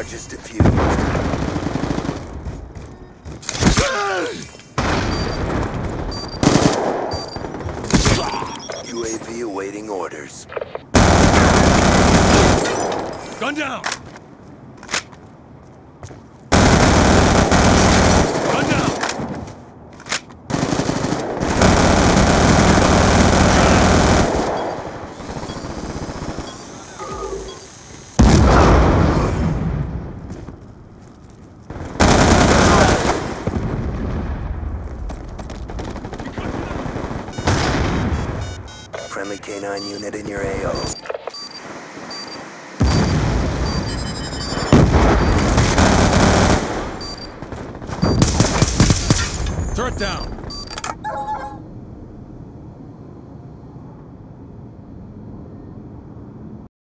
Charges defused. UAV awaiting orders. Gun down! Gun down! Friendly K9 unit in your AO. Turret down!